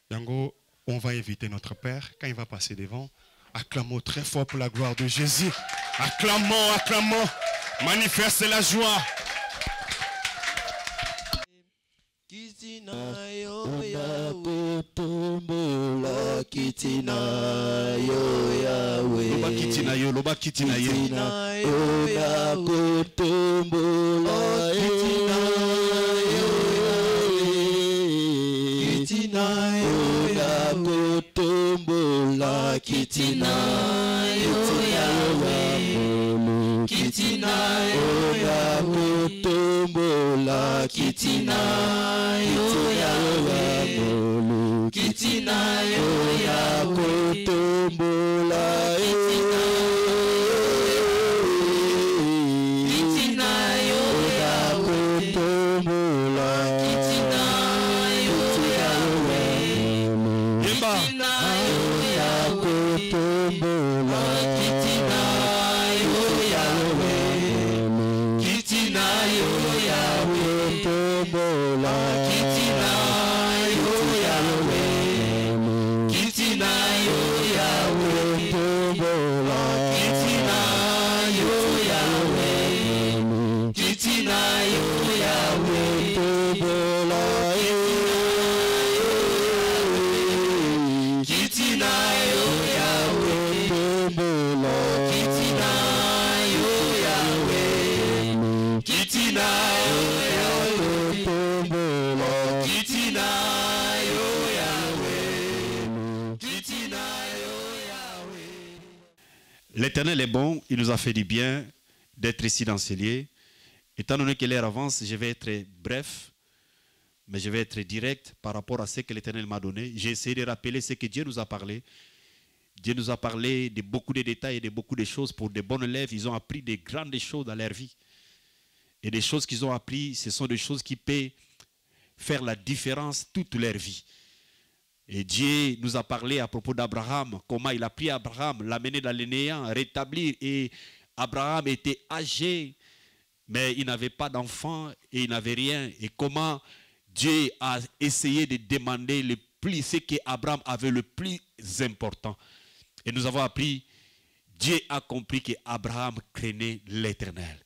Yango, on va inviter notre Père. Quand il va passer devant, acclamons très fort pour la gloire de Jésus. Acclamons, acclamons. Manifeste la joie. Kitina yo Yahweh, tombola kitina yo Yahweh. Loba kitina yo, loba kitina yo. Kitina yo Yahweh, tombola kitina yo Yahweh. Kitina yo Yahweh, tombola kitina yo Yahweh. Kitina yo Yahweh, tombola kitina yo Yahweh. Kitina yo Yahweh, tombola kitina yo Yahweh, tombola kitina yo Yahweh. Kitina yo Yahweh, tombola kitina yo Yahweh. Kitina yo Yahweh, tombola kitina yo Yahweh. Kitina yo Yahweh, tombola kitina yo Yahweh. Kitina yo Yahweh, tombola kitina yo Yahweh, tombola kitina yo Yahweh. Kitina yo Yahweh, tombola kitina yo Yahweh. Kitina yo Yahweh. L'Éternel est bon, il nous a fait du bien d'être ici dans ce lieu. Étant donné que l'heure avance, je vais être bref, mais je vais être direct par rapport à ce que l'Éternel m'a donné. J'ai essayé de rappeler ce que Dieu nous a parlé. Dieu nous a parlé de beaucoup de détails et de beaucoup de choses pour de bons élèves. Ils ont appris de grandes choses dans leur vie. Et des choses qu'ils ont appris, ce sont des choses qui peuvent faire la différence toute leur vie. Et Dieu nous a parlé à propos d'Abraham, comment il a pris Abraham, l'amener dans le néant, rétablir. Et Abraham était âgé, mais il n'avait pas d'enfant et il n'avait rien. Et comment Dieu a essayé de demander le plus, ce qu'Abraham avait le plus important. Et nous avons appris, Dieu a compris qu'Abraham craignait l'Éternel.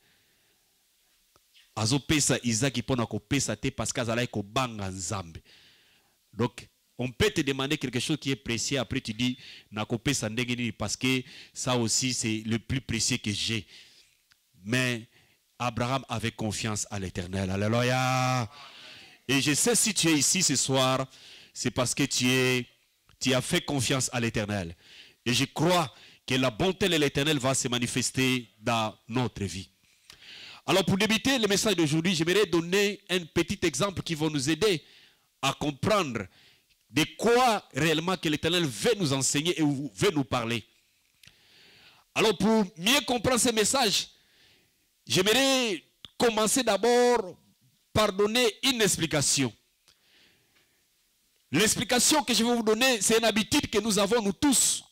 Azopesa Isaac pona ko pesa te parce qu'azala ko banga nzambe. Donc on peut te demander quelque chose qui est précieux, après tu dis na ko pesa ndenge nini parce que ça aussi c'est le plus précieux que j'ai. Mais Abraham avait confiance à l'Éternel. Alléluia. Et je sais si tu es ici ce soir, c'est parce que tu as fait confiance à l'Éternel. Et je crois que la bonté de l'Éternel va se manifester dans notre vie. Alors pour débuter le message d'aujourd'hui, j'aimerais donner un petit exemple qui va nous aider à comprendre de quoi réellement que l'Éternel veut nous enseigner et veut nous parler. Alors pour mieux comprendre ce message, j'aimerais commencer d'abord par donner une explication. L'explication que je vais vous donner, c'est une habitude que nous avons nous tous.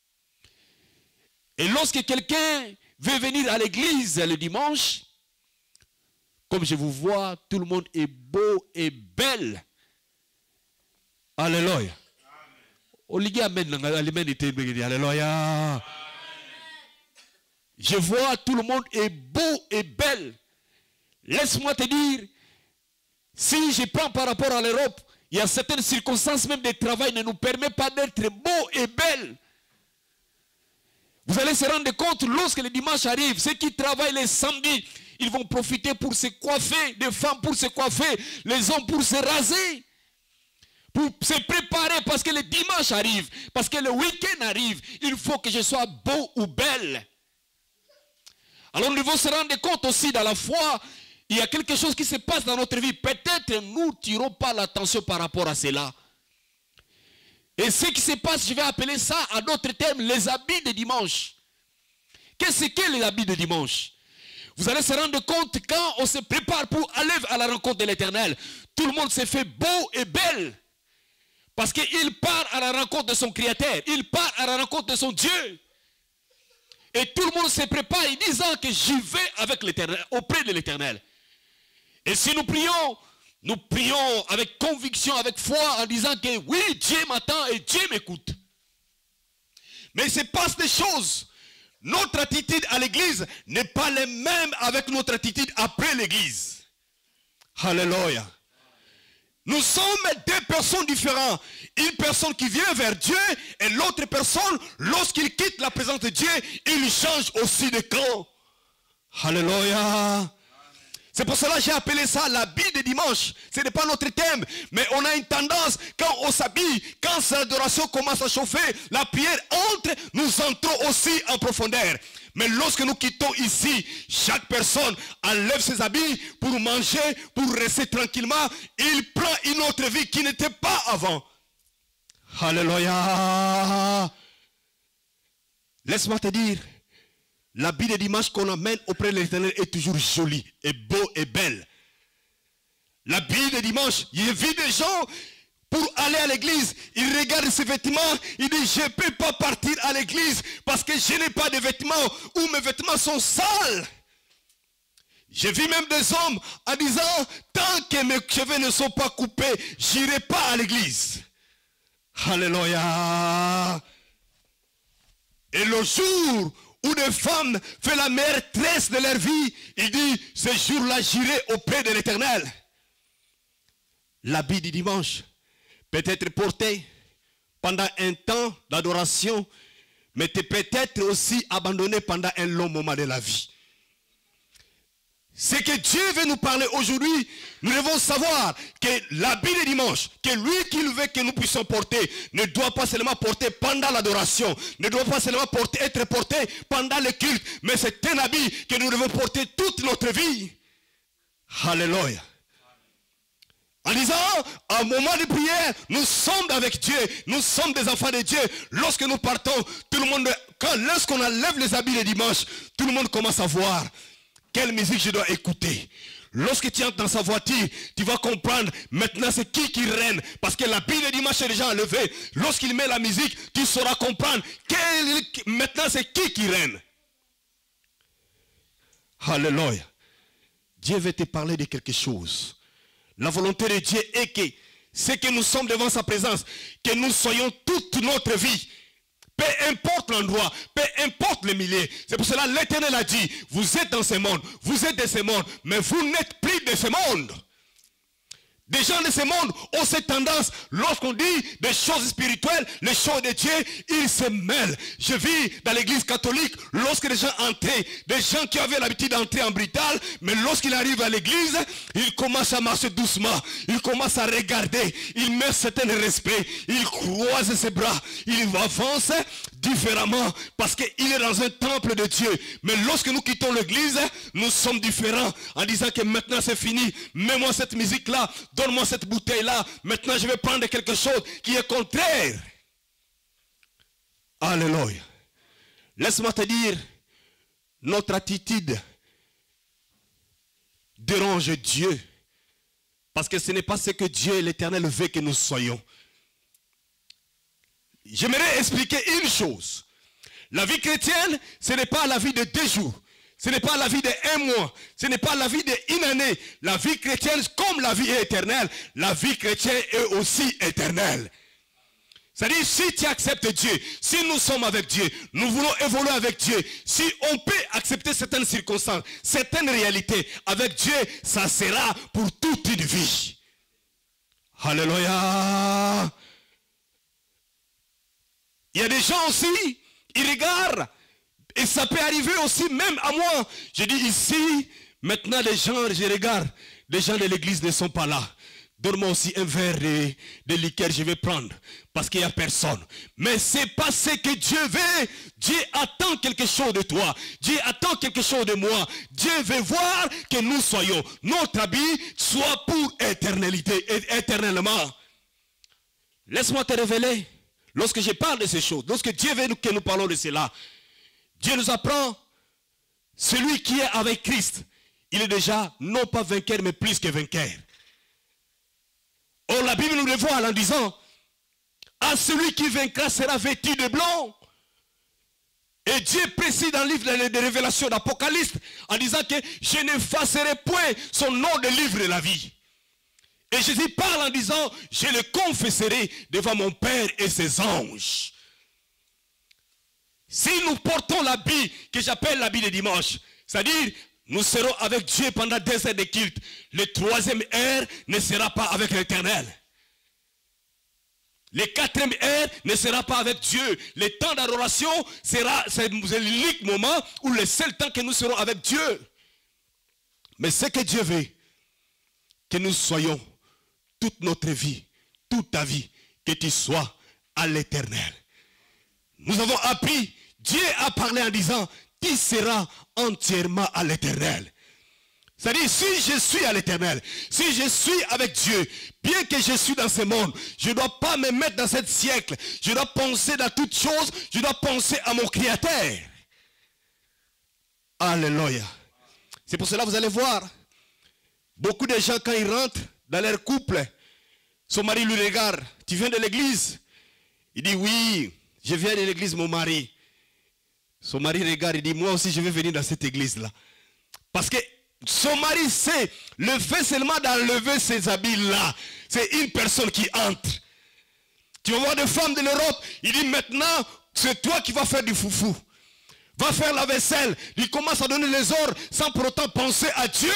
Et lorsque quelqu'un veut venir à l'église le dimanche, comme je vous vois, tout le monde est beau et belle. Alléluia. Alléluia. Je vois tout le monde est beau et belle. Laisse-moi te dire, si je prends par rapport à l'Europe, il y a certaines circonstances même de travail ne nous permettent pas d'être beaux et belles. Vous allez se rendre compte, lorsque le dimanche arrive, ceux qui travaillent les samedis, ils vont profiter pour se coiffer, les femmes pour se coiffer, les hommes pour se raser, pour se préparer parce que le dimanche arrive, parce que le week-end arrive, il faut que je sois beau ou belle. Alors nous devons se rendre compte aussi dans la foi, il y a quelque chose qui se passe dans notre vie. Peut-être nous ne tirons pas l'attention par rapport à cela. Et ce qui se passe, je vais appeler ça à d'autres termes, les habits de dimanche. Qu'est-ce que les habits de dimanche? Vous allez se rendre compte quand on se prépare pour aller à la rencontre de l'Éternel. Tout le monde se fait beau et belle. Parce qu'il part à la rencontre de son Créateur. Il part à la rencontre de son Dieu. Et tout le monde se prépare en disant que j'y vais avec l'Éternel, auprès de l'Éternel. Et si nous prions, nous prions avec conviction, avec foi, en disant que oui, Dieu m'attend et Dieu m'écoute. Mais il se passe des choses. Notre attitude à l'église n'est pas la même avec notre attitude après l'église. Alléluia. Nous sommes deux personnes différentes. Une personne qui vient vers Dieu et l'autre personne, lorsqu'il quitte la présence de Dieu, il change aussi de camp. Alléluia. C'est pour cela que j'ai appelé ça l'habit de dimanche. Ce n'est pas notre thème, mais on a une tendance, quand on s'habille, quand l'adoration commence à chauffer, la prière entre, nous entrons aussi en profondeur. Mais lorsque nous quittons ici, chaque personne enlève ses habits pour manger, pour rester tranquillement. Il prend une autre vie qui n'était pas avant. Alléluia. Laisse-moi te dire, l'habit de dimanche qu'on amène auprès de l'Éternel est toujours joli et beau et belle. L'habit de dimanche, il vu des gens pour aller à l'église, ils regardent ses vêtements, ils disent je ne peux pas partir à l'église parce que je n'ai pas de vêtements ou mes vêtements sont sales. J'ai vu même des hommes en disant tant que mes cheveux ne sont pas coupés, je n'irai pas à l'église. Alléluia. Et le jour où des femmes font la meilleure tresse de leur vie, il dit, ce jour-là, j'irai auprès de l'Éternel. L'habit du dimanche peut être porté pendant un temps d'adoration, mais peut-être aussi abandonné pendant un long moment de la vie. Ce que Dieu veut nous parler aujourd'hui, nous devons savoir que l'habit de dimanche, que lui qu'il veut que nous puissions porter, ne doit pas seulement porter pendant l'adoration, ne doit pas seulement être porté pendant le culte, mais c'est un habit que nous devons porter toute notre vie. Alléluia. En disant, à un moment de prière, nous sommes avec Dieu, nous sommes des enfants de Dieu. Lorsque nous partons, tout le monde, lorsqu'on enlève les habits de dimanche, tout le monde commence à voir quelle musique je dois écouter. Lorsque tu entres dans sa voiture, tu vas comprendre maintenant c'est qui règne. Parce que l'habit de dimanche est déjà enlevé. Lorsqu'il met la musique, tu sauras comprendre maintenant c'est qui règne. Alléluia. Dieu veut te parler de quelque chose. La volonté de Dieu est que c'est que nous sommes devant sa présence, que nous soyons toute notre vie. Peu importe l'endroit, peu importe le milieu. C'est pour cela que l'Éternel a dit, vous êtes dans ce monde, vous êtes de ce monde, mais vous n'êtes plus de ce monde. Des gens de ce monde ont cette tendance, lorsqu'on dit des choses spirituelles, les choses de Dieu, ils se mêlent. Je vis dans l'église catholique, lorsque les gens entraient, des gens qui avaient l'habitude d'entrer en brutal, mais lorsqu'ils arrivent à l'église, ils commencent à marcher doucement, ils commencent à regarder, ils mettent certain respect, ils croisent ses bras, ils avancent différemment, parce qu'il est dans un temple de Dieu. Mais lorsque nous quittons l'église, nous sommes différents, en disant que maintenant c'est fini, mets-moi cette musique-là, donne-moi cette bouteille-là, maintenant je vais prendre quelque chose qui est contraire. Alléluia. Laisse-moi te dire, notre attitude dérange Dieu, parce que ce n'est pas ce que Dieu l'Éternel veut que nous soyons. J'aimerais expliquer une chose. La vie chrétienne, ce n'est pas la vie de 2 jours. Ce n'est pas la vie d'1 mois. Ce n'est pas la vie d'1 année. La vie chrétienne, comme la vie est éternelle, la vie chrétienne est aussi éternelle. C'est-à-dire, si tu acceptes Dieu, si nous sommes avec Dieu, nous voulons évoluer avec Dieu, si on peut accepter certaines circonstances, certaines réalités, avec Dieu, ça sera pour toute une vie. Alléluia. Il y a des gens aussi, ils regardent, et ça peut arriver aussi même à moi. Je dis ici, maintenant les gens, je regarde, les gens de l'église ne sont pas là. Donne-moi aussi un verre de liqueur, je vais prendre, parce qu'il n'y a personne. Mais c'est pas ce que Dieu veut. Dieu attend quelque chose de toi. Dieu attend quelque chose de moi. Dieu veut voir que nous soyons, notre habit soit pour éternellement. Laisse-moi te révéler. Lorsque je parle de ces choses, lorsque Dieu veut que nous parlons de cela, Dieu nous apprend, celui qui est avec Christ, il est déjà non pas vainqueur, mais plus que vainqueur. Or, la Bible nous le voit en disant, à celui qui vaincra sera vêtu de blanc. Et Dieu précise dans le livre de Révélation d'Apocalypse, en disant que je n'effacerai point son nom de livre de la vie. Et Jésus parle en disant, je le confesserai devant mon Père et ses anges. Si nous portons l'habit que j'appelle l'habit de dimanche, c'est-à-dire nous serons avec Dieu pendant 2 heures de culte, le 3e heure ne sera pas avec l'Éternel. Le 4e heure ne sera pas avec Dieu. Le temps d'adoration sera l'unique moment ou le seul temps que nous serons avec Dieu. Mais ce que Dieu veut, que nous soyons toute notre vie, toute ta vie, que tu sois à l'Éternel. Nous avons appris, Dieu a parlé en disant, tu seras entièrement à l'Éternel. C'est-à-dire, si je suis à l'Éternel, si je suis avec Dieu, bien que je suis dans ce monde, je ne dois pas me mettre dans ce siècle. Je dois penser dans toutes choses, je dois penser à mon Créateur. Alléluia. C'est pour cela que vous allez voir, beaucoup de gens quand ils rentrent dans leur couple, son mari lui regarde, tu viens de l'église? Il dit oui, je viens de l'église, mon mari. Son mari regarde, il dit moi aussi je vais venir dans cette église-là. Parce que son mari sait, le fait seulement d'enlever ces habits-là, c'est une personne qui entre. Tu vas voir des femmes de l'Europe, il dit maintenant, c'est toi qui vas faire du foufou. Va faire la vaisselle. Il commence à donner les ordres sans pour autant penser à Dieu.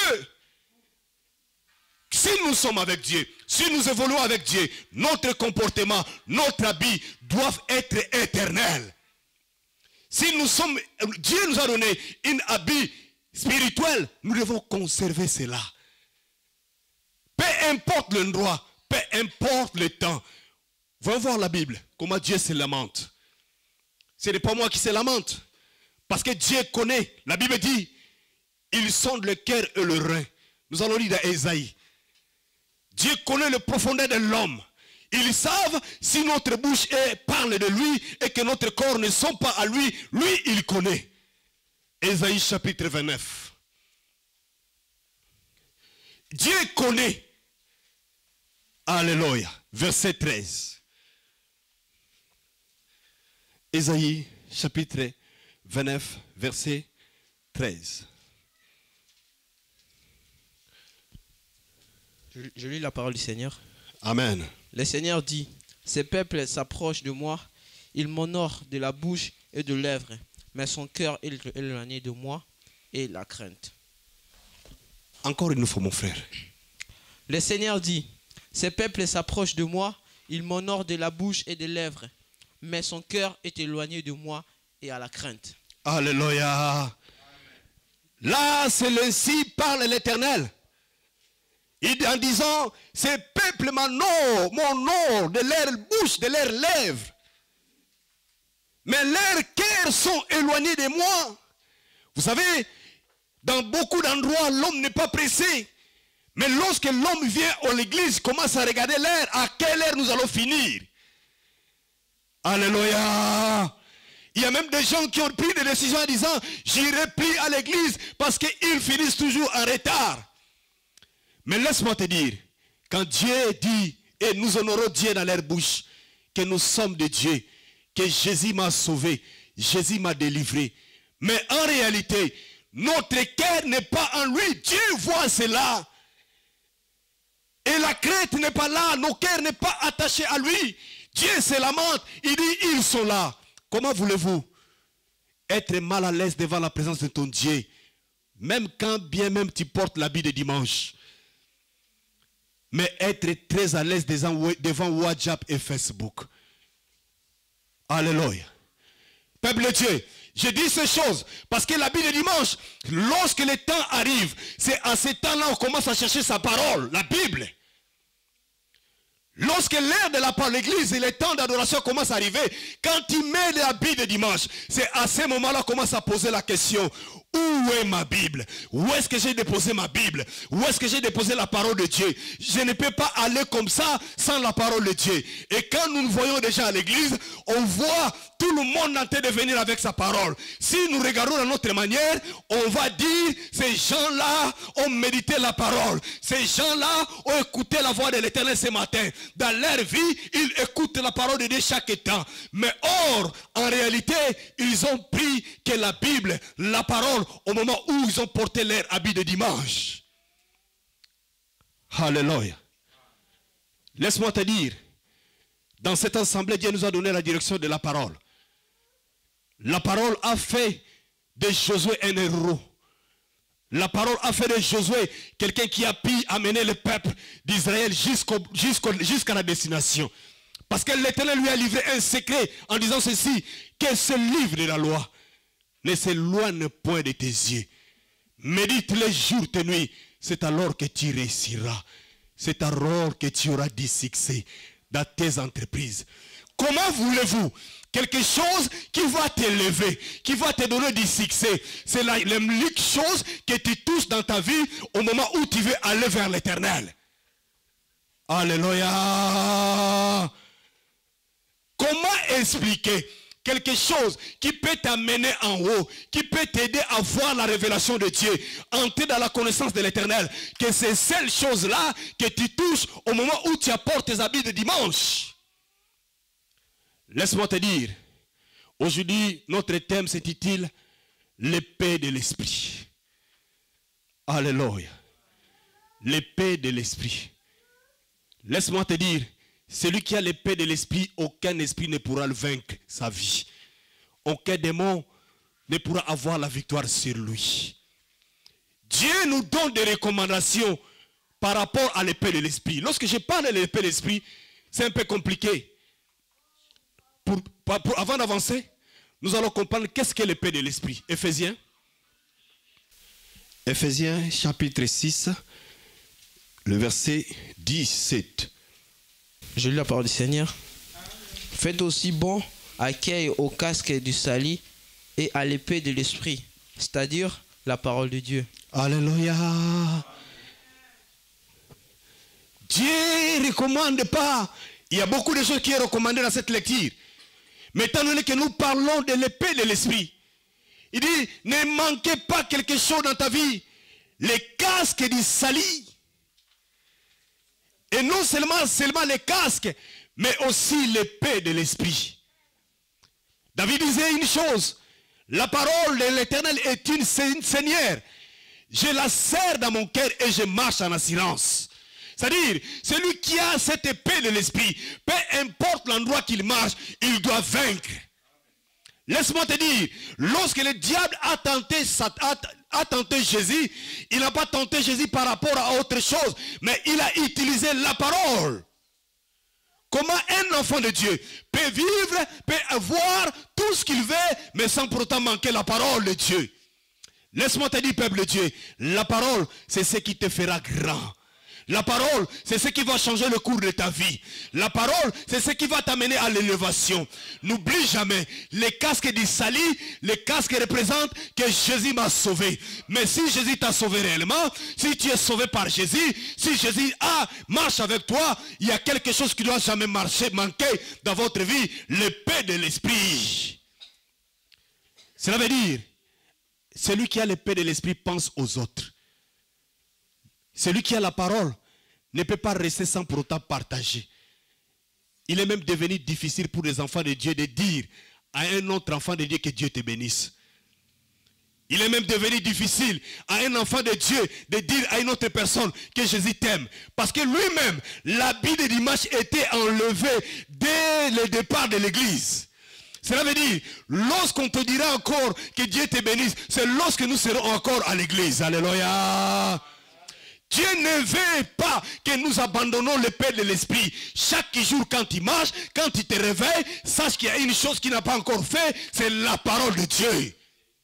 Si nous sommes avec Dieu, si nous évoluons avec Dieu, notre comportement, notre habit doivent être éternels. Si nous sommes, Dieu nous a donné un habit spirituel, nous devons conserver cela. Peu importe l'endroit, peu importe le temps. Va voir la Bible, comment Dieu se lamente. Ce n'est pas moi qui se lamente. Parce que Dieu connaît, la Bible dit, ils sondent le cœur et le rein. Nous allons lire dans Ésaïe. Dieu connaît le profondeur de l'homme. Ils savent si notre bouche parle de lui et que notre corps ne sont pas à lui. Lui, il connaît. Ésaïe chapitre 29. Dieu connaît. Alléluia. Verset 13. Ésaïe chapitre 29, verset 13. Je lis la parole du Seigneur. Amen. Le Seigneur dit, ces peuples s'approchent de moi, ils m'honorent de la bouche et de lèvres, mais son cœur est éloigné de moi et la crainte. Encore une fois, mon frère. Le Seigneur dit, ces peuples s'approchent de moi, ils m'honorent de la bouche et des lèvres, mais son cœur est éloigné de moi et à la crainte. Alléluia. Là, c'est ainsi parle l'Éternel. En disant, ces peuples m'honorent de leur bouche, de leurs lèvres. Mais leurs cœurs sont éloignés de moi. Vous savez, dans beaucoup d'endroits, l'homme n'est pas pressé. Mais lorsque l'homme vient à l'église, commence à regarder l'heure, à quelle heure nous allons finir. Alléluia. Il y a même des gens qui ont pris des décisions en disant, j'irai plus à l'église parce qu'ils finissent toujours en retard. Mais laisse-moi te dire, quand Dieu dit, et nous honorons Dieu dans leur bouche, que nous sommes de Dieu, que Jésus m'a sauvé, Jésus m'a délivré. Mais en réalité, notre cœur n'est pas en lui. Dieu voit cela. Et la crainte n'est pas là, nos cœurs n'est pas attachés à lui. Dieu se lamente, il dit, ils sont là. Comment voulez-vous être mal à l'aise devant la présence de ton Dieu, même quand bien même tu portes l'habit de dimanche? Mais être très à l'aise devant WhatsApp et Facebook. Alléluia. Peuple de Dieu, je dis ces choses parce que l'habit de dimanche, lorsque le temps arrive, c'est à ce temps-là qu'on commence à chercher sa parole, la Bible. Lorsque l'heure de la parole, l'église et le temps d'adoration commence à arriver, quand tu mets l'habit de dimanche, c'est à ce moment-là qu'on commence à poser la question. Où est ma Bible? Où est-ce que j'ai déposé ma Bible? Où est-ce que j'ai déposé la parole de Dieu? Je ne peux pas aller comme ça sans la parole de Dieu. Et quand nous nous voyons déjà à l'église, on voit tout le monde en train de venir avec sa parole. Si nous regardons de notre manière, on va dire, ces gens-là ont médité la parole. Ces gens-là ont écouté la voix de l'Éternel ce matin. Dans leur vie, ils écoutent la parole de Dieu chaque temps. Mais or, en réalité, ils ont pris que la Bible, la parole, au moment où ils ont porté leur habit de dimanche. Alléluia. Laisse-moi te dire, dans cette assemblée, Dieu nous a donné la direction de la parole. La parole a fait de Josué un héros. La parole a fait de Josué quelqu'un qui a pu amener le peuple d'Israël jusqu'à la destination. Parce que l'Éternel lui a livré un secret en disant ceci, que ce livre de la loi ne s'éloigne point de tes yeux. Médite les jours et nuits, c'est alors que tu réussiras. C'est alors que tu auras du succès dans tes entreprises. Comment voulez-vous quelque chose qui va t'élever, qui va te donner du succès? C'est l'unique chose que tu touches dans ta vie au moment où tu veux aller vers l'Éternel. Alléluia. Comment expliquer quelque chose qui peut t'amener en haut, qui peut t'aider à voir la révélation de Dieu, entrer dans la connaissance de l'Éternel, que c'est cette chose-là que tu touches au moment où tu apportes tes habits de dimanche? Laisse-moi te dire, aujourd'hui, notre thème s'intitule l'épée de l'esprit. Alléluia. L'épée de l'esprit. Laisse-moi te dire, celui qui a l'épée de l'esprit, aucun esprit ne pourra le vaincre sa vie. Aucun démon ne pourra avoir la victoire sur lui. Dieu nous donne des recommandations par rapport à l'épée de l'esprit. Lorsque je parle de l'épée de l'esprit, c'est un peu compliqué. Avant d'avancer, nous allons comprendre qu'est-ce qu'est l'épée de l'esprit. Éphésiens chapitre 6, le verset 17. Je lis la parole du Seigneur. Faites aussi bon accueil au casque du salut et à l'épée de l'esprit, c'est-à-dire la parole de Dieu. Alléluia. Dieu ne recommande pas. Il y a beaucoup de choses qui sont recommandées dans cette lecture. Mais étant donné que nous parlons de l'épée de l'esprit, il dit, ne manquez pas quelque chose dans ta vie. Les casques du salut. Et non seulement les casques, mais aussi l'épée de l'esprit. David disait une chose, la parole de l'Éternel est une seigneur. Je la serre dans mon cœur et je marche en assurance. C'est-à-dire, celui qui a cette épée de l'esprit, peu importe l'endroit qu'il marche, il doit vaincre. Laisse-moi te dire, lorsque le diable a tenté Jésus, il n'a pas tenté Jésus par rapport à autre chose, mais il a utilisé la parole. Comment un enfant de Dieu peut vivre, peut avoir tout ce qu'il veut, mais sans pour autant manquer la parole de Dieu. Laisse-moi te dire, peuple de Dieu, la parole, c'est ce qui te fera grand. La parole, c'est ce qui va changer le cours de ta vie. La parole, c'est ce qui va t'amener à l'élévation. N'oublie jamais, les casques du salut, les casques représentent que Jésus m'a sauvé. Mais si Jésus t'a sauvé réellement, si tu es sauvé par Jésus, si Jésus marche avec toi, il y a quelque chose qui ne doit jamais manquer dans votre vie, l'épée de l'esprit. Cela veut dire, celui qui a l'épée de l'esprit pense aux autres. Celui qui a la parole ne peut pas rester sans pour autant partager. Il est même devenu difficile pour les enfants de Dieu de dire à un autre enfant de Dieu que Dieu te bénisse. Il est même devenu difficile à un enfant de Dieu de dire à une autre personne que Jésus t'aime. Parce que lui-même, l'habit de dimanche était enlevé dès le départ de l'église. Cela veut dire, lorsqu'on te dira encore que Dieu te bénisse, c'est lorsque nous serons encore à l'église. Alléluia. Dieu ne veut pas que nous abandonnons l'épée de l'esprit. Chaque jour quand tu marches, quand tu te réveilles, sache qu'il y a une chose qui n'a pas encore fait, c'est la parole de Dieu.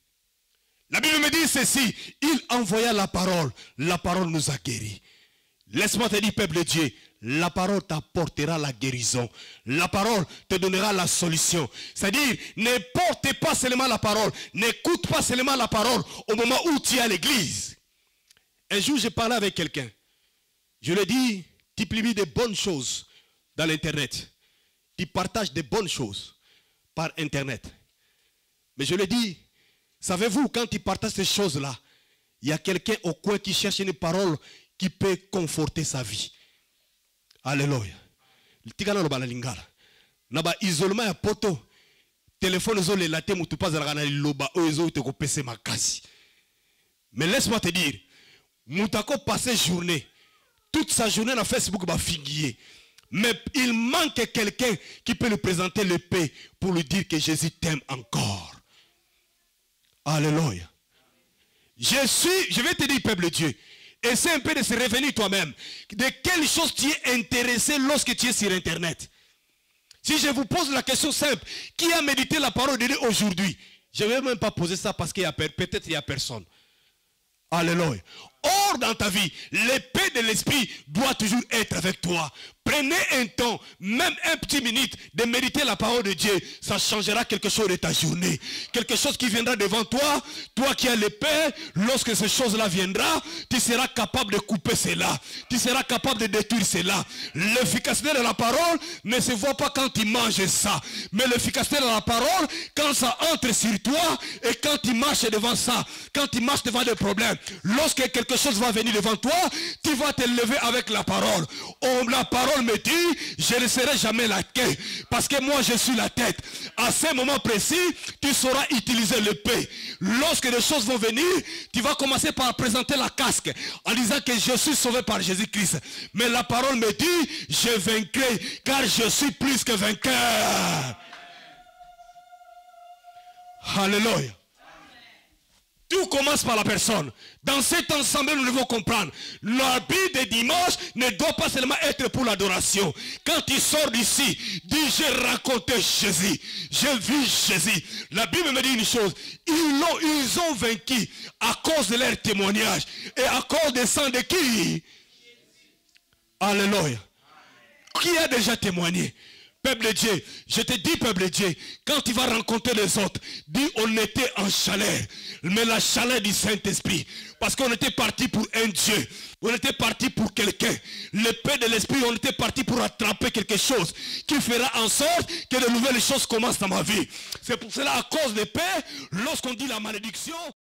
La Bible me dit ceci, il envoya la parole nous a guéris. Laisse-moi te dire, peuple de Dieu, la parole t'apportera la guérison. La parole te donnera la solution. C'est-à-dire, ne porte pas seulement la parole, n'écoute pas seulement la parole au moment où tu es à l'église. Un jour, je parlais avec quelqu'un. Je lui ai dit, tu publies de bonnes choses dans l'internet. Tu partages de bonnes choses par internet. Mais je lui ai dit, savez-vous, quand tu partages ces choses-là, il y a quelqu'un au coin qui cherche une parole qui peut conforter sa vie. Alléluia. Naba isolement ya poto. Téléphone zo le laté mutu pas zalaka na liloba ozo te ko pese makasi. Mais laisse-moi te dire, Moutako passé journée, toute sa journée dans Facebook va figuier. Mais il manque quelqu'un qui peut lui présenter l'épée pour lui dire que Jésus t'aime encore. Alléluia. Je vais te dire, peuple de Dieu, essaie un peu de se revenir toi-même. De quelle chose tu es intéressé lorsque tu es sur Internet? Si je vous pose la question simple, qui a médité la parole de Dieu aujourd'hui? Je ne vais même pas poser ça parce qu'il y a peut-être il n'y a personne. Alléluia. Or, dans ta vie, l'épée de l'esprit doit toujours être avec toi. Prenez un temps, même un petit minute, de méditer la parole de Dieu. Ça changera quelque chose de ta journée. Quelque chose qui viendra devant toi. Toi qui as l'épée, lorsque ces choses-là viendront, tu seras capable de couper cela. Tu seras capable de détruire cela. L'efficacité de la parole ne se voit pas quand tu manges ça. Mais l'efficacité de la parole, quand ça entre sur toi et quand tu marches devant ça, quand tu marches devant des problèmes, lorsque quelque chose va venir devant toi, tu vas te lever avec la parole. Oh, la parole me dit, je ne serai jamais la queue, parce que moi je suis la tête. À ce moment précis, tu sauras utiliser l'épée. Lorsque des choses vont venir, tu vas commencer par présenter la casque en disant que je suis sauvé par Jésus-Christ. Mais la parole me dit, je vaincrai, car je suis plus que vainqueur. Alléluia. Tout commence par la personne. Dans cet ensemble, nous devons comprendre. L'habit de dimanche ne doit pas seulement être pour l'adoration. Quand tu sors d'ici, dis j'ai rencontré Jésus. J'ai vu Jésus. La Bible me dit une chose. Ils ont vaincu à cause de leur témoignage. Et à cause des sang de qui? Alléluia. Qui a déjà témoigné? Peuple de Dieu, je te dis peuple de Dieu, quand tu vas rencontrer les autres, dis on était en chaleur, mais la chaleur du Saint-Esprit, parce qu'on était parti pour un Dieu, on était parti pour quelqu'un, l'épée de l'Esprit, on était parti pour attraper quelque chose qui fera en sorte que de nouvelles choses commencent dans ma vie. C'est pour cela, à cause de l'épée, lorsqu'on dit la malédiction,